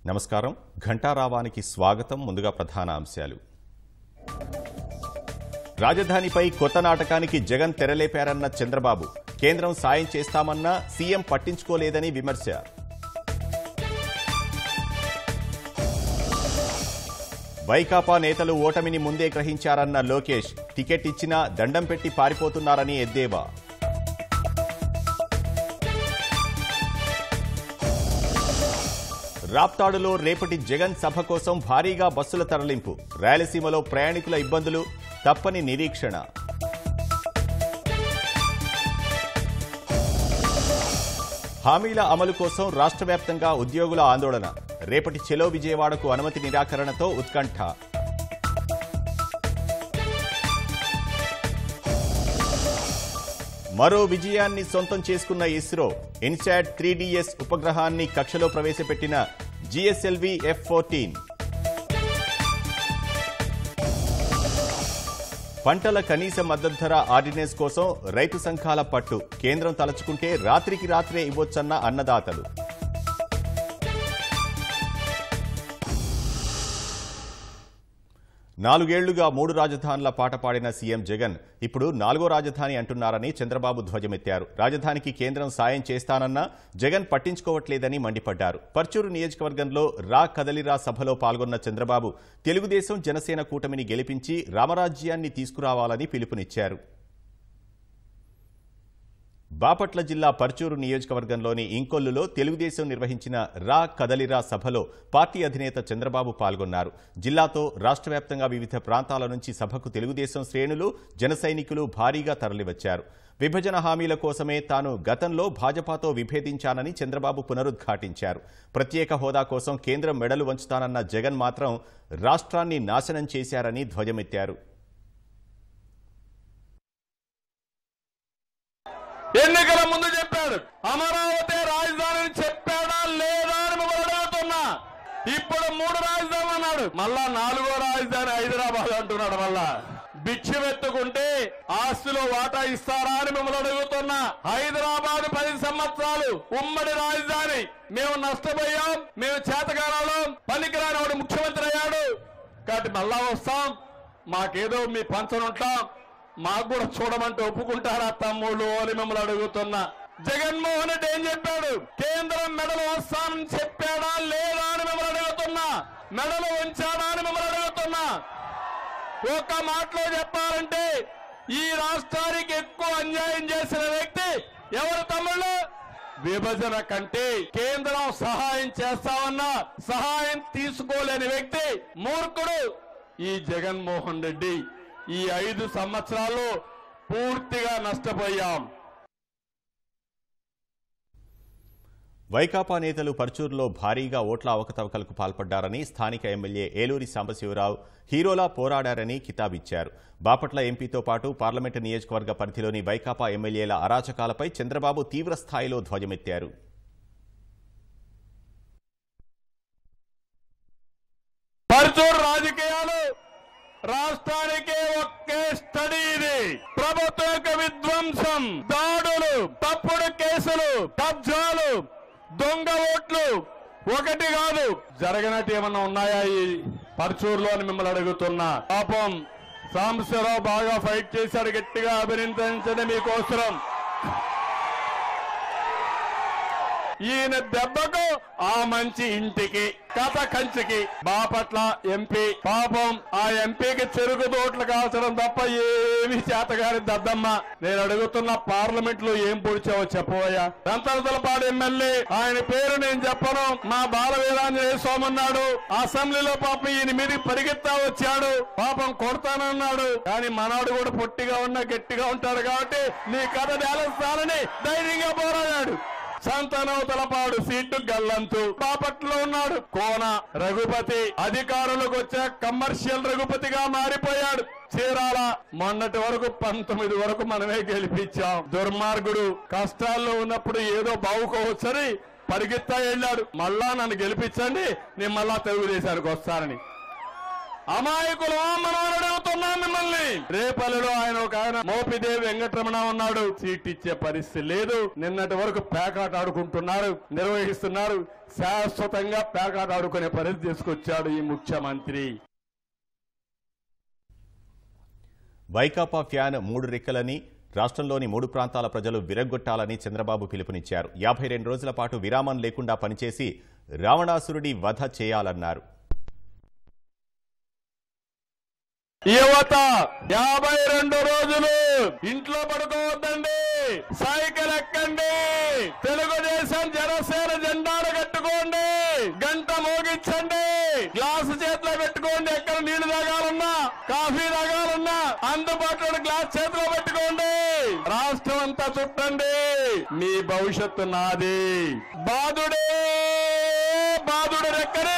నమస్కారం ఘంటారావానికి స్వాగతం ముందుగా ప్రధాన అంశాలు రాజధానిపై కొత్త నాటకానికి జగన్ తెరలేపారన్న చంద్రబాబు కేంద్రం సాయం చేస్తామన్నా సీఎం పట్టించుకోలేదని విమర్శ వైకాపా నేతలు ఓటమిని ముందే గ్రహించారన్న లోకేష్ టికెట్ ఇచ్చినా దండం పెట్టి పారిపోతున్నారని ఎద్దేవా రాప్తాడులో రేపటి జగన్ సభ కోసం భారీగా బస్సుల తరలింపు రాయలసీమలో ప్రయాణికుల ఇబ్బందులు తప్పని నిరీక్షణ హామీల అమలు కోసం రాష్ట్ర వ్యాప్తంగా ఉద్యోగుల ఆందోళన రేపటి చెలో విజయవాడకు అనుమతి నిరాకరణతో ఉత్కంఠ మరో విజయాన్ని సొంతం చేసుకున్న ఇస్రో ఇన్సాట్ 3DS ఉపగ్రహాన్ని కక్షలో ప్రవేశపెట్టిన GSLV F-14 పంటల కనీస మద్దతు ధర ఆర్డినెన్స్ కోసం రైతు సంఘాల పట్టు కేంద్రం తలచుకుంటే రాత్రికి రాత్రే ఇవ్వొచ్చన్న అన్నదాతలు నాలుగేళ్లుగా 3 రాజధానుల పాట పాడిన సీఎం జగన్ ఇప్పుడు 4వ రాజధాని అంటున్నారని చంద్రబాబు ధ్వజమెత్తారు రాజధానికి కేంద్రం సాయం చేస్తానన్నా జగన్ పట్టించుకోవట్లేదని మండిపడ్డారు పర్చూరు నియోజకవర్గంలో రా కదలిరా సభలో పాల్గొన్న చంద్రబాబు తెలుగుదేశం జనసేన కూటమిని గెలిపించి రామరాజ్యాన్ని తీసుకురావాలని పిలుపునిచ్చారు బాపట్ల జిల్లా పర్చూరు నియోజకవర్గంలోని ఇంకొల్లులో తెలుగుదేశం నిర్వహించిన రా కదలిరా సభలో పార్టీ అధినేత చంద్రబాబు పాల్గొన్నారు జిల్లాతో రాష్ట్ర వ్యాప్తంగా వివిధ ప్రాంతాల నుంచి సభకు తెలుగుదేశం శ్రేణులు జన సైనికులు భారీగా తరలివచ్చారు విభజన హామీల కోసమే తాను గతంలో భాజపాతో విభేదించానని చంద్రబాబు పునరుద్ఘాటించారు ప్రత్యేక హోదా కోసం కేంద్రం మెడలు వంచుతానన్న జగన్ మాత్రం రాష్ట్రాన్ని నాశనం చేశారని ధ్వజమెత్తారు ఎన్నికల ముందు చెప్పాడు అమరావతి రాజధాని చెప్పాడా లేదా అని మిమ్మల్ని అడుగుతున్నా ఇప్పుడు 3 రాజధానులు అన్నాడు మళ్ళా 4వ రాజధాని హైదరాబాద్ అంటున్నాడు మళ్ళా భిక్షమెత్తుకుంటే ఆస్తిలో వాటా ఇస్తారా అని మిమ్మల్ని అడుగుతున్నా హైదరాబాద్ 10 సంవత్సరాలు ఉమ్మడి రాజధాని మేము నష్టపోయాం మేము చేతకాలంలో పనికిరాని వాడు ముఖ్యమంత్రి అయ్యాడు కాబట్టి మళ్ళా వస్తాం మాకేదో మీ పంచనుంటాం మాకు కూడా చూడమంటే ఒప్పుకుంటారా తమ్ముళ్ళు అని మిమ్మల్ని అడుగుతున్నా జగన్మోహన్ రెడ్డి ఏం చెప్పాడు కేంద్రం మెడలు వస్తానని చెప్పాడా లేదా అని మిమ్మల్ని అడుగుతున్నా మెడలు ఉంచాడా అని మిమ్మల్ని అడుగుతున్నా ఒక మాటలో చెప్పాలంటే ఈ రాష్ట్రానికి ఎక్కువ అన్యాయం చేసిన వ్యక్తి ఎవరు తమ్ముళ్ళు విభజన కంటే కేంద్రం సహాయం చేస్తామన్నా సహాయం తీసుకోలేని వ్యక్తి మూర్ఖుడు ఈ జగన్మోహన్ రెడ్డి ఈ 5 సంవత్సరాల్లో పూర్తిగా నష్టపోయాం వైకాపా నేతలు పర్చూరులో భారీగా ఓట్ల అవకతవకలకు పాల్పడ్డారని స్థానిక ఎమ్మెల్యే ఏలూరి సాంబశివరావు హీరోలా పోరాడారని కితాబిచ్చారు బాపట్ల ఎంపీతో పాటు పార్లమెంటు నియోజకవర్గ పరిధిలోని వైకాపా ఎమ్మెల్యేల అరాచకాలపై చంద్రబాబు తీవ్రస్థాయిలో ధ్వజమెత్తారు పర్చూరు రాజకీయాలు రాష్ట్రానికి ఒకే స్టడీ ఇది ప్రభుత్వ యొక్క విధ్వంసం దాడులు తప్పుడు కేసులు కబ్జాలు దొంగ ఓట్లు ఒకటి కాదు జరగనట్టు ఏమన్నా ఉన్నాయా ఈ పర్చూరులో అని మిమ్మల్ని అడుగుతున్నా పాపం సాంబశివరావు బాగా ఫైట్ చేశాడు గట్టిగా అభినందించండి మీకోసం ఈయన దెబ్బకు ఆ మంచి ఇంటికి కథ కంచికి బాపట్ల ఎంపీ పాపం ఆ ఎంపీకి చెరుకు తోటలు కాల్చడం తప్ప ఏమీ చేతగాని దద్దమ్మ నేను అడుగుతున్న పార్లమెంట్ లో ఏం పొడిచావో చెప్పబోయా దంతలపాడు ఎమ్మెల్యే ఆయన పేరు నేను చెప్పను మా బాలవీరాంజనేయ స్వామి అన్నాడు అసెంబ్లీలో పాపం ఈయన మీదకి పరిగెత్తా వచ్చాడు పాపం కొడతానన్నాడు కానీ మనవాడు కూడా పొట్టిగా ఉన్నా గట్టిగా ఉంటాడు కాబట్టి నీ కథ నేలస్తానని ధైర్యంగా పోరాడాడు సంతానవతలపాడు సీటు గల్లంతు బాపట్లో ఉన్నాడు కోన రఘుపతి అధికారులకు వచ్చే కమర్షియల్ రఘుపతిగా మారిపోయాడు చీరాల మొన్నటి వరకు 19 వరకు మనమే గెలిపించాం దుర్మార్గుడు కష్టాల్లో ఉన్నప్పుడు ఏదో బావుకోవచ్చని పరిగెత్తా వెళ్ళాడు మళ్ళా నన్ను గెలిపించండి నేను మళ్ళా తెలుగుదేశానికి వస్తానని అమాయకులు మనం అడుగుతున్నాం మిమ్మల్ని. రేపల్లిలో ఆయన మోపిదేవి వెంకటరమణ ఉన్నాడు, సీట్ ఇచ్చే పరిస్థితి లేదు. నిన్నటి వరకు పేకాట ఆడుకుంటున్నారు, నిర్వహిస్తున్నారు. శాశ్వతంగా పేకాట ఆడుకునే పరిస్థితి తీసుకొచ్చాడు ఈ ముఖ్యమంత్రి. వైకాపా ఫ్యాన్ 3 రెక్కలని రాష్ట్రంలోని 3 ప్రాంతాల ప్రజలు విరగ్గొట్టాలని చంద్రబాబు పిలుపునిచ్చారు. 52 రోజుల పాటు విరామం లేకుండా పనిచేసి రావణాసురుడి వధ చేయాలన్నారు. యువత 52 రోజులు ఇంట్లో పడుకోవద్దండి, సైకిల్ ఎక్కండి, తెలుగుదేశం జనసేన జెండాలు కట్టుకోండి, గంట మోగించండి, గ్లాసు చేతిలో పెట్టుకోండి. ఎక్కడ నీళ్లు తాగాలన్నా, కాఫీ తాగాలన్నా అందుబాటులో గ్లాస్ చేతిలో పెట్టుకోండి. రాష్ట్రం అంతా చుట్టండి, మీ భవిష్యత్తు నాది. బాధుడే బాధుడు రెక్కని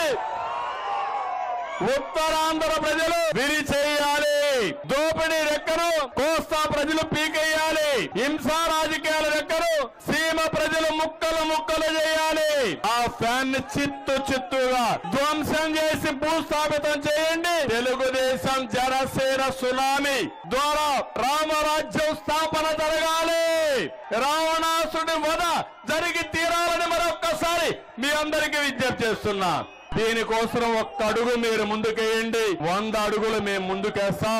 ఉత్తరాంధ్ర ప్రజలు విరిచేయాలి, దోపిడీ రెక్కను కోస్తా ప్రజలు పీకేయాలి, హింసా రాజకీయాల రెక్కను సీమ ప్రజలు ముక్కలు ముక్కలు చేయాలి. ఆ ఫ్యాన్ ని చిత్తుగా ధ్వంసం చేసి భూస్థాపితం చేయండి. తెలుగుదేశం జనసేన సునామీ ద్వారా రామరాజ్యం స్థాపన జరగాలి, రావణాసుడి వధ జరిగి తీరాలని మరొక్కసారి మీ అందరికీ విజ్ఞప్తి చేస్తున్నా. దీనికోసం ఒక్క అడుగు మీరు ముందుకేయండి, 100 అడుగులు మేము ముందుకేస్తాం.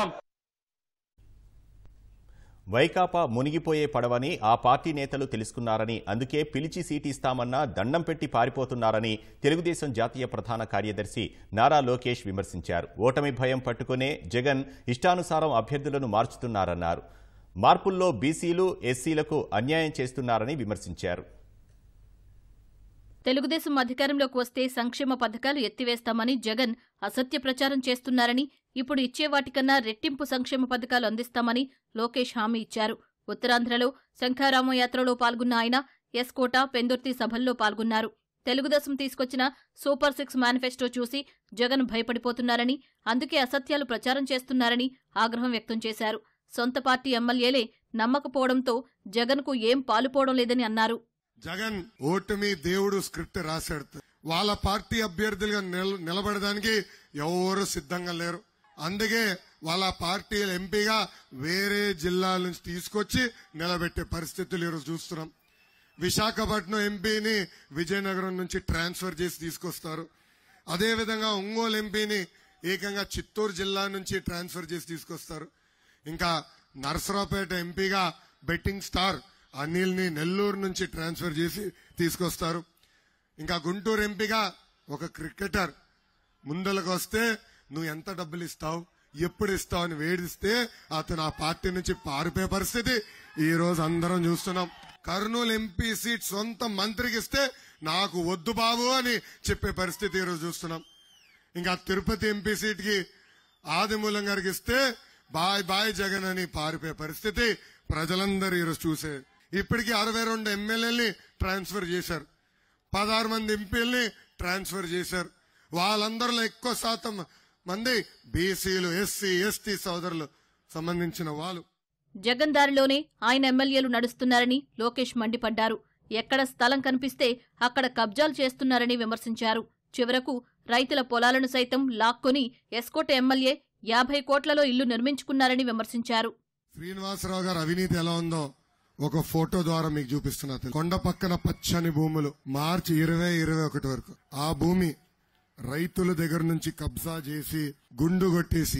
వైకాపా మునిగిపోయే పడవని ఆ పార్టీ నేతలు తెలుసుకున్నారని, అందుకే పిలిచి సీటు ఇస్తామన్నా దండం పెట్టి పారిపోతున్నారని తెలుగుదేశం జాతీయ ప్రధాన కార్యదర్శి నారా లోకేష్ విమర్శించారు. ఓటమి భయం పట్టుకునే జగన్ ఇష్టానుసారం అభ్యర్థులను మార్చుతున్నారన్నారు. మార్పుల్లో బీసీలు, ఎస్సీలకు అన్యాయం చేస్తున్నారని విమర్శించారు. తెలుగుదేశం అధికారంలోకి వస్తే సంక్షేమ పథకాలు ఎత్తివేస్తామని జగన్ అసత్య ప్రచారం చేస్తున్నారని, ఇప్పుడు ఇచ్చే వాటికన్నా రెట్టింపు సంక్షేమ పథకాలు అందిస్తామని లోకేష్ హామీ ఇచ్చారు. ఉత్తరాంధ్రలో శంఖారామ యాత్రలో పాల్గొన్న ఆయన ఎస్కోట, పెందుర్తి సభల్లో పాల్గొన్నారు. తెలుగుదేశం తీసుకొచ్చిన సూపర్ 6 మేనిఫెస్టో చూసి జగన్ భయపడిపోతున్నారని, అందుకే అసత్యాలు ప్రచారం చేస్తున్నారని ఆగ్రహం వ్యక్తం చేశారు. సొంత పార్టీ ఎమ్మెల్యేలే నమ్మకపోవడంతో జగన్కు ఏం పాలుపోవడం లేదని అన్నారు. జగన్ ఓటమి దేవుడు స్క్రిప్ట్ రాశాడు. వాళ్ళ పార్టీ అభ్యర్థులుగా నిలబడడానికి ఎవరు సిద్ధంగా లేరు. అందుకే వాళ్ళ పార్టీ ఎంపీగా వేరే జిల్లాల నుంచి తీసుకొచ్చి నిలబెట్టే పరిస్థితులు ఈరోజు చూస్తున్నాం. విశాఖపట్నం ఎంపీని విజయనగరం నుంచి ట్రాన్స్ఫర్ చేసి తీసుకొస్తారు. అదేవిధంగా ఒంగోలు ఎంపీని ఏకంగా చిత్తూరు జిల్లా నుంచి ట్రాన్స్ఫర్ చేసి తీసుకొస్తారు. ఇంకా నరసరావుపేట ఎంపీగా బెట్టింగ్ స్టార్ అనిల్ని నెల్లూరు నుంచి ట్రాన్స్ఫర్ చేసి తీసుకొస్తారు. ఇంకా గుంటూరు ఎంపీగా ఒక క్రికెటర్ ముందలకు వస్తే నువ్వు ఎంత డబ్బులు ఇస్తావు, ఎప్పుడు ఇస్తావు అని వేడిస్తే అతను ఆ పార్టీ నుంచి పారిపోయే పరిస్థితి ఈ రోజు అందరం చూస్తున్నాం. కర్నూలు ఎంపీ సీట్ సొంత మంత్రికి ఇస్తే నాకు వద్దు బాబు అని చెప్పే పరిస్థితి ఈరోజు చూస్తున్నాం. ఇంకా తిరుపతి ఎంపీ సీట్ కి ఆదిమూలం గారికి ఇస్తే బాయ్ బాయ్ జగన్ అని పారిపోయే పరిస్థితి ప్రజలందరూ ఈరోజు చూసే. ఇప్పటికీ 62 ఎమ్మెల్యేలని ట్రాన్స్ఫర్ చేశారు, 16 మంది ఎంపీలని ట్రాన్స్ఫర్ చేశారు. వాళ్ళందరిలో ఎక్కువ శాతం మంది బీసీలు, ఎస్సీ, ఎస్టీ సోదరులు సంబంధించిన వాళ్ళు. జగన్ దారిలోనే ఆయన ఎమ్మెల్యేలు నడుస్తున్నారని లోకేష్ మండిపడ్డారు. ఎక్కడ స్థలం కనిపిస్తే అక్కడ కబ్జాలు చేస్తున్నారని విమర్శించారు. చివరకు రైతుల పొలాలను సైతం లాక్కొని ఎస్కోట ఎమ్మెల్యే 50 కోట్లలో ఇల్లు నిర్మించుకున్నారని విమర్శించారు. శ్రీనివాసరావు గారు అవినీతి ఎలా ఉందో ఒక ఫోటో ద్వారా మీకు చూపిస్తున్నా. కొండ పక్కన పచ్చని భూములు మార్చి 2021 వరకు ఆ భూమి రైతుల దగ్గర నుంచి కబ్జా చేసి గుండు కొట్టేసి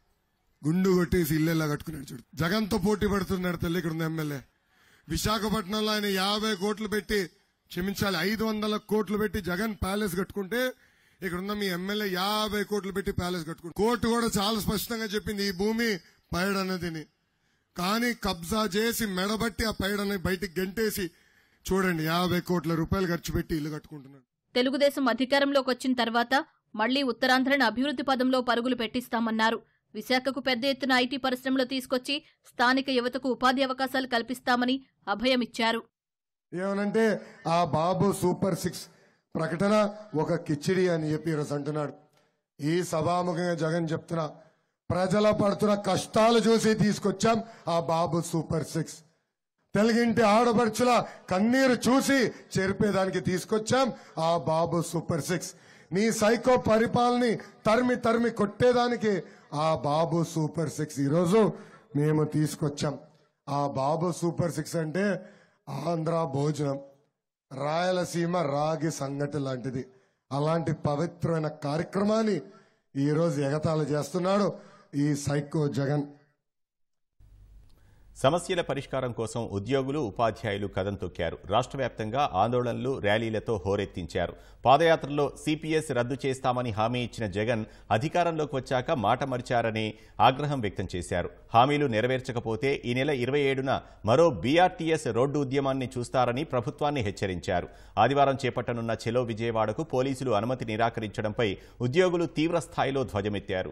ఇల్లు కట్టుకున్నాడు. చూడు, జగన్ తో పోటీ పడుతున్నాడు తల్లి. ఇక్కడ ఉన్న ఎమ్మెల్యే విశాఖపట్నంలో ఆయన 50 కోట్లు పెట్టి, క్షమించాలి 500 కోట్లు పెట్టి జగన్ ప్యాలెస్ కట్టుకుంటే, ఇక్కడున్న మీ ఎమ్మెల్యే 50 కోట్లు పెట్టి ప్యాలెస్ కట్టుకుంటు. కోర్టు కూడా చాలా స్పష్టంగా చెప్పింది ఈ భూమి పైడన్నదిని. కానీ కబ్జా చేసి మెడబట్టి ఆ పైడని బయటికి గంటేసి చూడండి 50 కోట్ల రూపాయలు ఖర్చు పెట్టి ఇల్లు కట్టుకుంటున్నాడు. తెలుగుదేశం అధికారంలోకి వచ్చిన తర్వాత మళ్లీ ఉత్తరాంధ్రను అభివృద్ధి పదంలో పరుగులు పెట్టిస్తామన్నారు. విశాఖకు పెద్ద ఎత్తున ఐటీ పరిశ్రమలు తీసుకొచ్చి స్థానిక యువతకు ఉపాధి అవకాశాలు కల్పిస్తామని అభయమిచ్చారు. ఏమనంటే ఆ బాబు సూపర్ 6 ప్రకటన ఒక కిచిడి అని చెప్పి ఈరోజు అంటున్నాడు. ఈ సభాముఖంగా జగన్ చెప్తున్నా, ప్రజల పడుతున్న కష్టాలు చూసి తీసుకొచ్చాం ఆ బాబు సూపర్ 6. తెలుగింటి ఆడపడుచుల కన్నీరు చూసి చెరిపేదానికి తీసుకొచ్చాం ఆ బాబు సూపర్ 6. నీ సైకో పరిపాలనని తరిమి కొట్టేదానికి ఆ బాబు సూపర్ 6 ఈరోజు మేము తీసుకొచ్చాం. ఆ బాబు సూపర్ 6 అంటే ఆంధ్ర భోజనం, రాయలసీమ రాగి సంగటి లాంటిది. అలాంటి పవిత్రమైన కార్యక్రమాన్ని ఈరోజు ఎగతాళి చేస్తున్నాడు ఈ సైకో జగన్. సమస్యల పరిష్కారం కోసం ఉద్యోగులు, ఉపాధ్యాయులు కదం తొక్కారు. రాష్ట్ర వ్యాప్తంగా ఆందోళనలు, ర్యాలీలతో హోరెత్తించారు. పాదయాత్రలో సిపిఎస్ రద్దు చేస్తామని హామీ ఇచ్చిన జగన్ అధికారంలోకి వచ్చాక మాట మరిచారని ఆగ్రహం వ్యక్తం చేశారు. హామీలు నెరవేర్చకపోతే ఈ నెల 27న మరో బీఆర్టీఎస్ రోడ్డు ఉద్యమాన్ని చూస్తారని ప్రభుత్వాన్ని హెచ్చరించారు. ఆదివారం చేపట్టనున్న చెలో విజయవాడకు పోలీసులు అనుమతి నిరాకరించడంపై ఉద్యోగులు తీవ్ర స్థాయిలో ధ్వజమెత్తారు.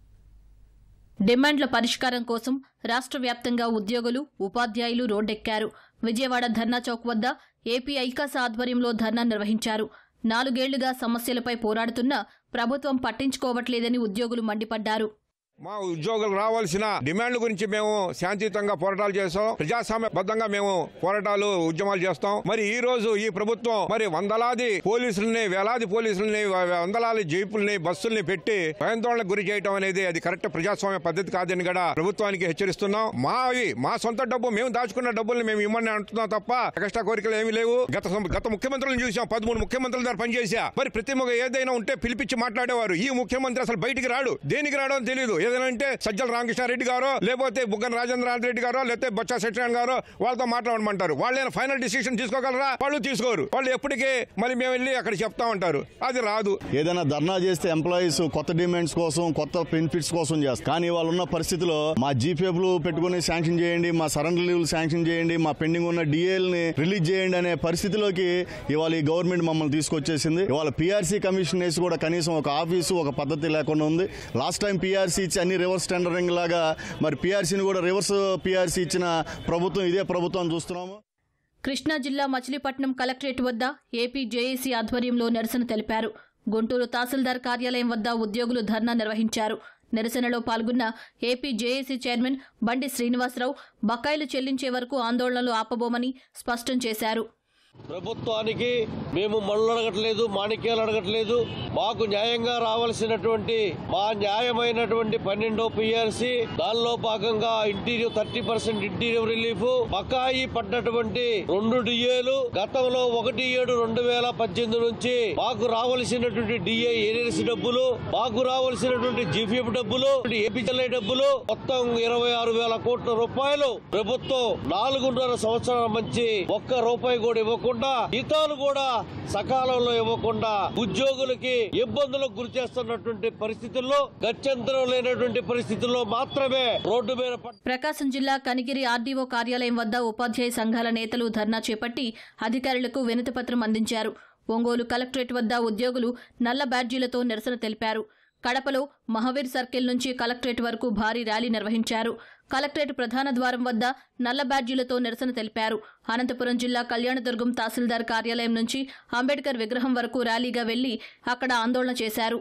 డిమాండ్ల పరిష్కారం కోసం రాష్ట్ర వ్యాప్తంగా ఉద్యోగులు, ఉపాధ్యాయులు రోడ్డెక్కారు. విజయవాడ ధర్నా చౌక్ వద్ద ఏపీ ఐకాస ఆధ్వర్యంలో ధర్నా నిర్వహించారు. 4 ఏళ్లుగా సమస్యలపై పోరాడుతున్నా ప్రభుత్వం పట్టించుకోవట్లేదని ఉద్యోగులు మండిపడ్డారు. మా ఉద్యోగులు రావాల్సిన డిమాండ్ల గురించి మేము శాంతియుతంగా పోరాటాలు చేస్తాం. ప్రజాస్వామ్యబద్ధంగా మేము పోరాటాలు, ఉద్యమాలు చేస్తాం. మరి ఈ రోజు ఈ ప్రభుత్వం మరి వందలాది పోలీసుల్ని, వేలాది పోలీసుల్ని, వందలాది జీపుల్ని, బస్సుల్ని పెట్టి భయాందోళనకు గురి చేయడం అనేది అది కరెక్ట్ ప్రజాస్వామ్య పద్ధతి కాదని కూడా ప్రభుత్వానికి హెచ్చరిస్తున్నాం. మా సొంత డబ్బు, మేము దాచుకున్న డబ్బుల్ని మేము ఇమ్మని అంటున్నాం తప్ప ఎక్స్ట్రా కోరికలు ఏమీ లేవు. గత ముఖ్యమంత్రులను చూసాం, 13 ముఖ్యమంత్రుల దగ్గర పనిచేసా. మరి ప్రతి ఏదైనా ఉంటే పిలిపించి మాట్లాడేవారు. ఈ ముఖ్యమంత్రి అసలు బయటికి రాడు. దేనికి రావడం తెలియదు. ఏదంటే సజ్జల రామకృష్ణారెడ్డి గారో, లేకపోతే బుగ్గన రాజేంద్రనాథ్ రెడ్డి గారో, లేకపోతే బొత్స సత్యనారాయణ గారో వాళ్ళతో మాట్లాడమంటారు. వాళ్ళైనా ఫైనల్ డిసిషన్ తీసుకోగలరా? వాళ్ళు తీసుకోరు. వాళ్ళు ఎప్పటికీ మళ్ళీ మేము వెళ్ళి అక్కడ చెప్తా ఉంటారు, అది రాదు. ఏదైనా ధర్నా చేస్తే ఎంప్లాయీస్ కొత్త డిమాండ్స్ కోసం, కొత్త బెనిఫిట్స్ కోసం చేస్తారు. కానీ వాళ్ళు ఉన్న పరిస్థితిలో మా జీపీఎఫ్లు పెట్టుకుని శాంక్షన్ చేయండి, మా సరెండర్ లీవ్లు శాంక్షన్ చేయండి, మా పెండింగ్ ఉన్న డిఏల్ని రిలీజ్ చేయండి అనే పరిస్థితిలోకి ఇవాళ ఈ గవర్నమెంట్ మమ్మల్ని తీసుకొచ్చేసింది. ఇవాళ పీఆర్సీ కమిషన్ వేసి కూడా కనీసం ఒక ఆఫీసు, ఒక పద్ధతి లేకుండా ఉంది. లాస్ట్ టైం పీఆర్సీ ఇచ్చి అన్ని రివర్స్ టెండరింగ్ లాగా మరి పీఆర్సీని కూడా రివర్స్ పీఆర్సీ ఇచ్చిన ప్రభుత్వం ఇదే ప్రభుత్వం చూస్తున్నాము. కృష్ణా జిల్లా మచిలీపట్నం కలెక్టరేట్ వద్ద ఏపీ జేఏసీ ఆధ్వర్యంలో నిరసన తెలిపారు. గుంటూరు తహసీల్దార్ కార్యాలయం వద్ద ఉద్యోగులు ధర్నా నిర్వహించారు. నిరసనలో పాల్గొన్న ఏపీ జేఏసీ చైర్మన్ బండి శ్రీనివాసరావు బకాయిలు చెల్లించే వరకు ఆందోళనలు ఆపబోమని స్పష్టం చేశారు. ప్రభుత్వానికి మేము మనులు అడగట్లేదు, మాణిక్యాలు అడగట్లేదు. మాకు న్యాయంగా రావాల్సినటువంటి మా న్యాయమైనటువంటి 12వ పిఆర్సీ, దానిలో భాగంగా 30% ఇంటీరియర్ రిలీఫ్, బకాయి పడ్డటువంటి 2 డిఏలు గతంలో 1/7/2018 నుంచి మాకు రావాల్సినటువంటి డిఏ ఏరియర్స్ డబ్బులు, మాకు రావాల్సినటువంటి జీపీఎఫ్ డబ్బులు, ఏపీఎల్ఐ డబ్బులు మొత్తం 26,000 కోట్ల రూపాయలు ప్రభుత్వం 4.5 సంవత్సరాల నుంచి ₹1 కూడా ఇవ్వకుండా, జీతాలు కూడా సకాలంలో ఇవ్వకుండా ఉద్యోగులకి ఇబ్బందులకు గురి చేస్తున్నటువంటి పరిస్థితుల్లో, గత్యంతరం లేనటువంటి పరిస్థితుల్లో మాత్రమే రోడ్డు మీద. ప్రకాశం జిల్లా కనిగిరి ఆర్డీఓ కార్యాలయం వద్ద ఉపాధ్యాయ సంఘాల నేతలు ధర్నా చేపట్టి అధికారులకు వినతిపత్రం అందించారు. ఒంగోలు కలెక్టరేట్ వద్ద ఉద్యోగులు నల్ల బ్యాడ్జీలతో నిరసన తెలిపారు. కడపలో మహావీర్ సర్కిల్ నుంచి కలెక్టరేట్ వరకు భారీ ర్యాలీ నిర్వహించారు. కలెక్టరేట్ ప్రధాన ద్వారం వద్ద నల్ల బ్యాడ్జీలతో నిరసన తెలిపారు. అనంతపురం జిల్లా కళ్యాణదుర్గం తహసీల్దార్ కార్యాలయం నుంచి అంబేద్కర్ విగ్రహం వరకు ర్యాలీగా వెళ్లి అక్కడ ఆందోళన చేశారు.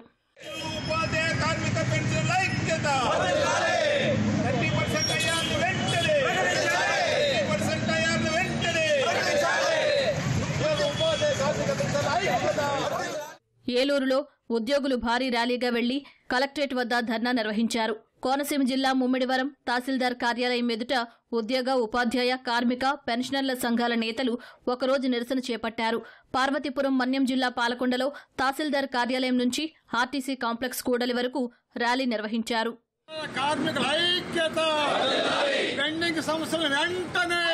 ఏలూరులో ఉద్యోగులు భారీ ర్యాలీగా వెళ్లి కలెక్టరేట్ వద్ద ధర్నా నిర్వహించారు. కోనసీమ జిల్లా ముమ్మిడివరం తహసీల్దార్ కార్యాలయం ఎదుట ఉద్యోగ, ఉపాధ్యాయ, కార్మిక, పెన్షనర్ల సంఘాల నేతలు ఒకరోజు నిరసన చేపట్టారు. పార్వతీపురం మన్యం జిల్లా పాలకొండలో తహసీల్దార్ కార్యాలయం నుంచి ఆర్టీసీ కాంప్లెక్స్ కూడలి వరకు ర్యాలీ నిర్వహించారు. కార్మికుల ఐక్యత, పెండింగ్ సమస్యలను వెంటనే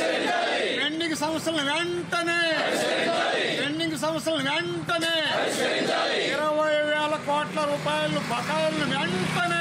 20,000 కోట్ల రూపాయలు బకాయిలను వెంటనే.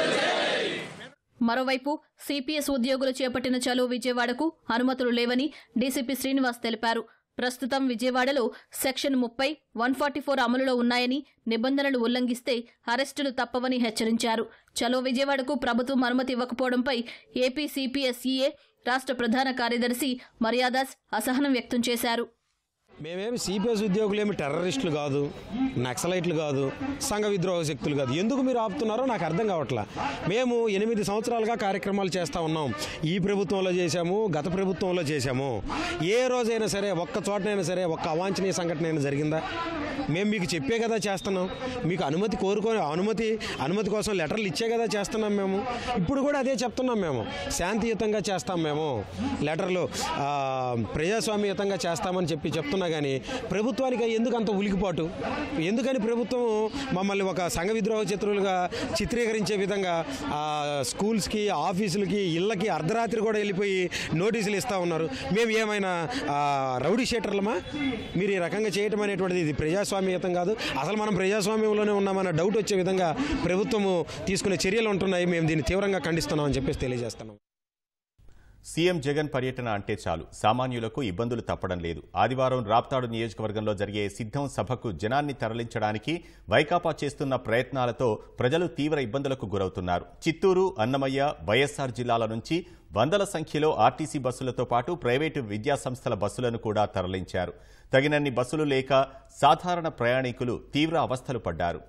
మరోవైపు సిపిఎస్ ఉద్యోగులు చేపట్టిన చలో విజయవాడకు అనుమతులు లేవని డీసీపీ శ్రీనివాస్ తెలిపారు. ప్రస్తుతం విజయవాడలో సెక్షన్ 30, 144 అమలులో ఉన్నాయని, నిబంధనలు ఉల్లంఘిస్తే అరెస్టులు తప్పవని హెచ్చరించారు. చలో విజయవాడకు ప్రభుత్వం అనుమతి ఇవ్వకపోవడంపై ఏపీ సిపిఎస్ఈఏ రాష్ట్ర ప్రధాన కార్యదర్శి మర్యాదాస్ అసహనం వ్యక్తం చేశారు. మేమేమి సిపిఎస్ ఉద్యోగులు ఏమి టెర్రరిస్టులు కాదు, నక్సలైట్లు కాదు, సంఘ విద్రోహ శక్తులు కాదు. ఎందుకు మీరు ఆపుతున్నారో నాకు అర్థం కావట్లా. మేము 8 సంవత్సరాలుగా కార్యక్రమాలు చేస్తూ ఉన్నాం. ఈ ప్రభుత్వంలో చేశాము, గత ప్రభుత్వంలో చేశాము. ఏ రోజైనా సరే, ఒక్క చోటనైనా సరే ఒక్క అవాంఛనీయ సంఘటన అయినా జరిగిందా? మేము మీకు చెప్పే కదా చేస్తున్నాం. మీకు అనుమతి కోరుకొని అనుమతి కోసం లెటర్లు ఇచ్చే కదా చేస్తున్నాం. మేము ఇప్పుడు కూడా అదే చెప్తున్నాం. మేము శాంతియుతంగా చేస్తాం. మేము లెటర్లు ప్రజాస్వామ్యయుతంగా చేస్తామని చెప్తున్నా కానీ ప్రభుత్వానికి ఎందుకు అంత ఉలికిపాటు? ఎందుకని ప్రభుత్వం మమ్మల్ని ఒక సంఘ విద్రోహ శత్రువులుగా చిత్రీకరించే విధంగా స్కూల్స్కి, ఆఫీసులకి, ఇళ్ళకి అర్ధరాత్రి కూడా వెళ్ళిపోయి నోటీసులు ఇస్తూ ఉన్నారు? మేము ఏమైనా రౌడీ షీటర్లమా? మీరు ఈ రకంగా చేయటం అనేటువంటిది ఇది ప్రజాస్వామ్యయుతం కాదు. అసలు మనం ప్రజాస్వామ్యంలోనే ఉన్నామన్న డౌట్ వచ్చే విధంగా ప్రభుత్వము తీసుకునే చర్యలు ఉంటున్నాయి. మేము దీన్ని తీవ్రంగా ఖండిస్తున్నామని చెప్పేసి తెలియజేస్తున్నాం. సీఎం జగన్ పర్యటన అంటే చాలు సామాన్యులకు ఇబ్బందులు తప్పడం లేదు. ఆదివారం రాప్తాడు నియోజకవర్గంలో జరిగే సిద్ధం సభకు జనాన్ని తరలించడానికి వైకాపా చేస్తున్న ప్రయత్నాలతో ప్రజలు తీవ్ర ఇబ్బందులకు గురవుతున్నారు. చిత్తూరు, అన్నమయ్య, వైఎస్ఆర్ జిల్లాల నుంచి వందల సంఖ్యలో ఆర్టీసీ బస్సులతో పాటు ప్రైవేటు విద్యాసంస్థల బస్సులను కూడా తరలించారు. తగినన్ని బస్సులు లేక సాధారణ ప్రయాణికులు తీవ్ర అవస్థలు పడ్డారు.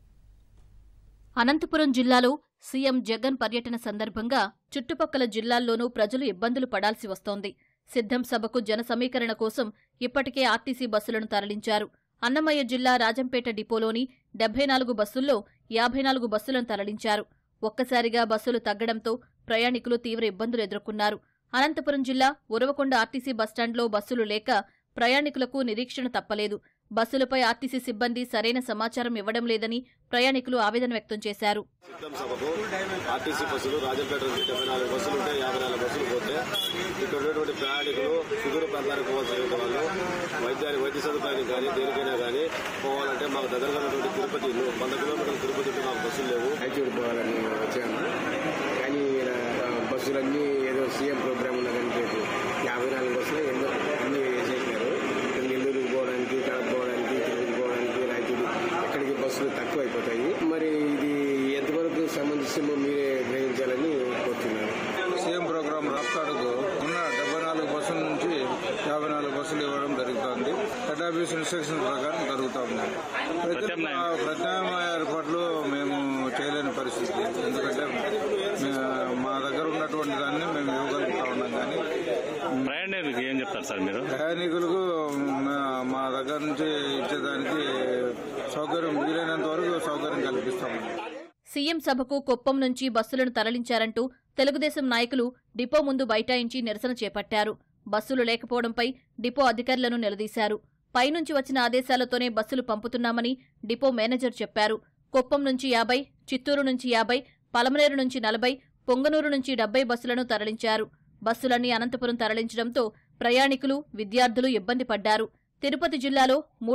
అనంతపురం జిల్లాలో సీఎం జగన్ పర్యటన సందర్భంగా చుట్టుపక్కల జిల్లాల్లోనూ ప్రజలు ఇబ్బందులు పడాల్సి వస్తోంది. సిద్ధం సభకు జన సమీకరణ కోసం ఇప్పటికే ఆర్టీసీ బస్సులను తరలించారు. అన్నమయ్య జిల్లా రాజంపేట డిపోలోని 74 బస్సుల్లో 54 బస్సులను తరలించారు. ఒక్కసారిగా బస్సులు తగ్గడంతో ప్రయాణికులు తీవ్ర ఇబ్బందులు ఎదుర్కొన్నారు. అనంతపురం జిల్లా ఉరవకొండ ఆర్టీసీ బస్టాండ్లో బస్సులు లేక ప్రయాణికులకు నిరీక్షణ తప్పలేదు. బస్సులపై ఆర్టీసీ సిబ్బంది సరైన సమాచారం ఇవ్వడం లేదని ప్రయాణికులు ఆవేదన వ్యక్తం చేశారు. సిద్ధం సభకు ఆర్టీసీ బస్సులు రాజంపేట నుంచి 74 బస్సులు ఉంటే 54 బస్సులు పోతే ఇక్కడ ఉన్నటువంటి ప్రయాణికులు సుదూర ప్రాంతానికి పోవాల్సిన వాళ్ళు వైద్య సదుపాయానికి కానీ దేనికైనా కానీ పోవాలంటే మాకు దగ్గరగా ఉన్నటువంటి తిరుపతి 100 కిలోమీటర్ల తిరుపతి ఉంటే మాకు బస్సులు లేవు. హైచూరు పోవాలని వచ్చాము. కానీ బస్సులన్నీ ఏదో సీఎం ప్రోగ్రామ్ ఉన్నదని చెప్పి 54 బస్సులు అన్ని వేసేసినారు. నెల్లూరుకి పోవడానికి, కడప పోవడానికి, తిరుపతి పోవడానికి, రాయచూరు ఎక్కడికి బస్సులు తక్కువ అయిపోతాయి. మరి ఇది ఎంతవరకు సమంజసమో మీరే గ్రహించాలని కోరుతున్నాను. సీఎం ప్రోగ్రాం రాప్తాడుకు ఉన్న 74 బస్సుల నుంచి 54 బస్సులు ఇవ్వడం జరుగుతుంది. హెడ్ ఆఫీస్ ఇన్స్ట్రక్షన్స్ ప్రకారం జరుగుతూ ఉన్నాయి. ప్రత్యామ్నాయ ఏర్పాట్లు మేము చేయలేని పరిస్థితి. ఎందుకంటే మా దగ్గర ఉన్నటువంటి దాన్ని మేము ఇవ్వగలుగుతా ఉన్నాం. కానీ ప్రయాణికులకు ఏం చెప్తారు సార్ మీరు? ప్రయాణికులకు మా దగ్గర నుంచి ఇచ్చేదానికి సౌకర్యం వీలైనంత వరకు సౌకర్యం కల్పిస్తాము. సీఎం సభకు కుప్పం నుంచి బస్సులను తరలించారంటూ తెలుగుదేశం నాయకులు డిపో ముందు బైఠాయించి నిరసన చేపట్టారు. బస్సులు లేకపోవడంపై డిపో అధికారులను నిలదీశారు. పైనుంచి వచ్చిన ఆదేశాలతోనే బస్సులు పంపుతున్నామని డిపో మేనేజర్ చెప్పారు. కుప్పం నుంచి 50, చిత్తూరు నుంచి 50, పలమనేరు నుంచి 40, పొంగనూరు నుంచి 70 బస్సులను తరలించారు. బస్సులన్నీ అనంతపురం తరలించడంతో ప్రయాణికులు, విద్యార్థులు ఇబ్బంది పడ్డారు. తిరుపతి జిల్లాలో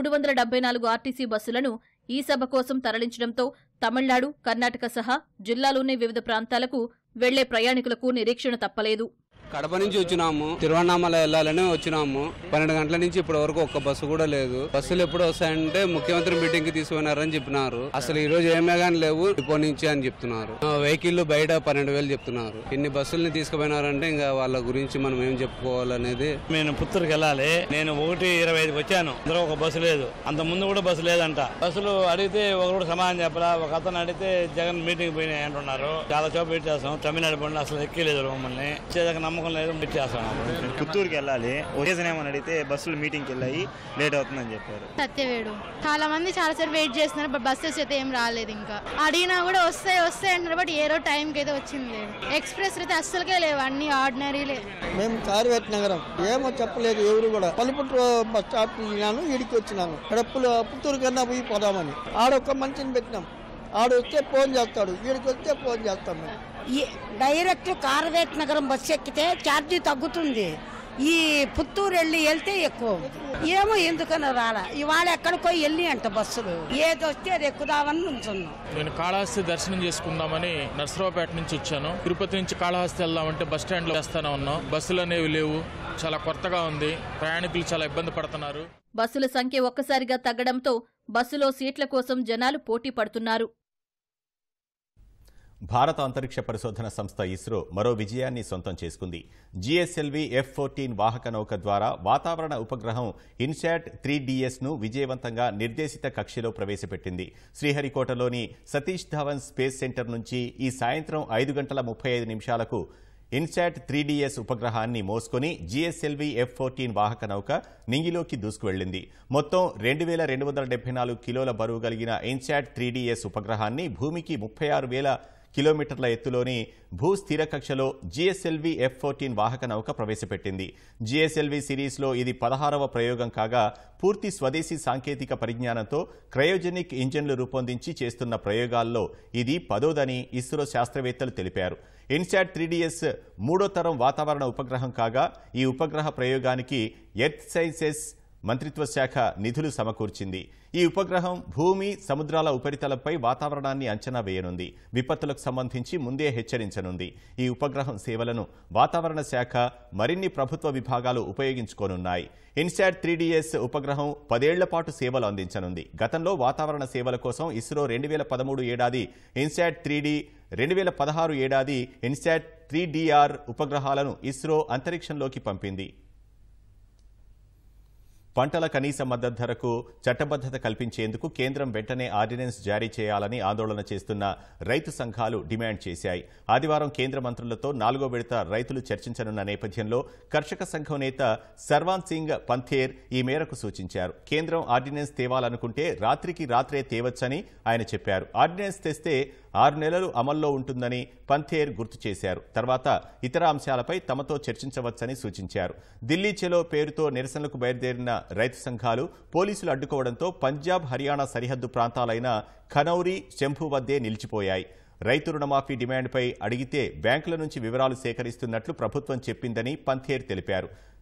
374 ఆర్టీసీ బస్సులను ఈ సభ కోసం తరలించడంతో తమిళనాడు, కర్ణాటక సహా జిల్లాలోని వివిధ ప్రాంతాలకు వెళ్లే ప్రయాణికులకు నిరీక్షణ తప్పలేదు. కడప నుంచి వచ్చినాము, తిరువన్నామల వెళ్లాలని వచ్చినాము. 12 గంటల నుంచి ఇప్పటి వరకు ఒక్క బస్సు కూడా లేదు. బస్సులు ఎప్పుడు వస్తాయంటే ముఖ్యమంత్రి మీటింగ్ కి తీసుకున్నారని చెప్పినారు. అసలు ఈ రోజు ఏమే గానీ లేవు డిపో నుంచి అని చెప్తున్నారు. వెహికల్ బయట 12,000 చెప్తున్నారు. ఇన్ని బస్సుల్ని తీసుకుపోయినారంటే ఇంకా వాళ్ళ గురించి మనం ఏం చెప్పుకోవాలనేది. నేను పుత్తూరుకి వెళ్ళాలి. నేను 1:25 వచ్చాను. అందులో ఒక బస్సు లేదు. అంత ముందు కూడా బస్సు లేదంట. బస్సులు అడిగితే ఒకరు సమాధానం చెప్పలా. ఒక అతను అడిగితే జగన్ మీటింగ్ పోయినాయి అంటున్నారు. చాలా చోట పెట్టి చేస్తాం. తమిళనాడు బండి అసలు ఎక్కలేదు మమ్మల్ని. నమ్మకం లేదు. పుత్తూరుకి వెళ్ళాలి. ఒకేజన్ ఏమని అడిగితే బస్సులు మీటింగ్కి వెళ్ళాయి, లేట్ అవుతుందని చెప్పారు. సత్యవేడు చాలా మంది చాలాసార్లు వెయిట్ చేస్తున్నారు. బట్ బస్సెస్ అయితే ఏం రాలేదు. ఇంకా అడిగినా కూడా వస్తాయి అంటారు. బట్ ఏ రోజు టైంకి అయితే వచ్చింది లేదు. ఎక్స్ప్రెస్ అయితే అస్సలకే లేవు. అన్ని ఆర్డినరీలే. మేము కార్వేట్ నగరం ఏమో చెప్పలేదు ఎవరు కూడా. పల్లిపుట్టు బస్ స్టాప్ దిగినాను, ఇడికి వచ్చినాను. పుత్తూరు కన్నా పోయి పోదామని ఆడొక్క మనిషిని పెట్టినాం. ఆడొస్తే ఫోన్ చేస్తాడు, వీడికి వస్తే ఫోన్ చేస్తాం. మేము డైరెక్ట్ కార్వేట్ నగరం బస్సు ఎక్కితే ఛార్జీ తగ్గుతుంది. ఈ పుత్తూరు వెళ్తే ఎక్కువ. ఏమో ఎందుకని రాలా. ఇవాళ ఎక్కడికో వెళ్ళి అంట బస్సులు. ఏది వస్తే అది ఎక్కుదామని నుంచున్నాం. నేను కాళహస్తి దర్శనం చేసుకుందామని నర్సరావుపేట నుంచి వచ్చాను. తిరుపతి నుంచి కాళహస్తి వెళ్దామంటే బస్ స్టాండ్ లో వేస్తానే ఉన్నాం. బస్సులు అనేవి లేవు. చాలా కొత్తగా ఉంది. ప్రయాణికులు చాలా ఇబ్బంది పడుతున్నారు. బస్సుల సంఖ్య ఒక్కసారిగా తగ్గడంతో బస్సులో సీట్ల కోసం జనాలు పోటీ పడుతున్నారు. భారత అంతరిక్ష పరిశోధన సంస్థ ఇస్రో మరో విజయాన్ని సొంతం చేసుకుంది. GSLV F-14 వాహక నౌక ద్వారా వాతావరణ ఉపగ్రహం ఇన్శాట్ 3DS ను విజయవంతంగా నిర్దేశిత కక్షలో ప్రవేశపెట్టింది. శ్రీహరికోటలోని సతీష్ ధావన్ స్పేస్ సెంటర్ నుంచి ఈ సాయంత్రం 5:35 నిమిషాలకు ఇన్శాట్ 3DS ఉపగ్రహాన్ని మోసుకొని GSLV F-14 వాహక నౌక నింగిలోకి దూసుకువెళ్లింది. మొత్తం 2274 కిలోల బరువు కలిగిన ఇన్శాట్ 3DS ఉపగ్రహాన్ని భూమికి 36,000 కిలోమీటర్ల ఎత్తులోని భూస్థిర కక్షలో GSLV F-14 వాహక నౌక ప్రవేశపెట్టింది. GSLV సిరీస్లో ఇది 16వ ప్రయోగం కాగా పూర్తి స్వదేశీ సాంకేతిక పరిజ్ఞానంతో క్రయోజెనిక్ ఇంజన్లు రూపొందించి చేస్తున్న ప్రయోగాల్లో ఇది 10దని ఇస్రో శాస్త్రవేత్తలు తెలిపారు. ఇన్శాట్ 3DS 3వ తరం వాతావరణ ఉపగ్రహం కాగా ఈ ఉపగ్రహ ప్రయోగానికి ఎర్త్ సైన్సెస్ మంత్రిత్వ శాఖ నిధులు సమకూర్చింది. ఈ ఉపగ్రహం భూమి, సముద్రాల ఉపరితలంపై వాతావరణాన్ని అంచనా వేయనుంది. విపత్తులకు సంబంధించి ముందే హెచ్చరించనుంది. ఈ ఉపగ్రహం సేవలను వాతావరణ శాఖ మరిన్ని ప్రభుత్వ విభాగాలు ఉపయోగించుకోనున్నాయి. ఇన్శాట్ 3DS ఉపగ్రహం 10 ఏళ్ల పాటు సేవలు అందించనుంది. గతంలో వాతావరణ సేవల కోసం ఇస్రో 2013 ఏడాది ఇన్శాట్ 3D, 2016 ఏడాది ఇన్శాట్ 3DR ఉపగ్రహాలను ఇస్రో అంతరిక్షంలోకి పంపింది. పంటల కనీస మద్దతు ధరకు చట్టబద్దత కల్పించేందుకు కేంద్రం వెంటనే ఆర్డినెన్స్ జారీ చేయాలని ఆందోళన చేస్తున్న రైతు సంఘాలు డిమాండ్ చేశాయి. ఆదివారం కేంద్ర మంత్రులతో 4వ విడత రైతులు చర్చించనున్న నేపథ్యంలో కర్షక సంఘం నేత సర్వాన్ సింగ్ పంథేర్ ఈ మేరకు సూచించారు. కేంద్రం ఆర్డినెన్స్ తేవాలనుకుంటే రాత్రికి రాత్రే తేవచ్చని ఆయన చెప్పారు. ఆర్డినెన్స్ తెస్తే 6 నెలలు అమల్లో ఉంటుందని పంథేర్ గుర్తు చేశారు. తర్వాత ఇతర అంశాలపై తమతో చర్చించవచ్చని సూచించారు. ఢిల్లీ చలో పేరుతో నిరసనలకు బయలుదేరిన రైతు సంఘాలు పోలీసులు అడ్డుకోవడంతో పంజాబ్, హర్యానా సరిహద్దు ప్రాంతాలైన ఖనౌరి, శంభు వద్దే నిలిచిపోయాయి. రైతు రుణమాఫీ డిమాండ్పై అడిగితే బ్యాంకుల నుంచి వివరాలు సేకరిస్తున్నట్లు ప్రభుత్వం చెప్పిందని పంథేర్ తెలిపారు.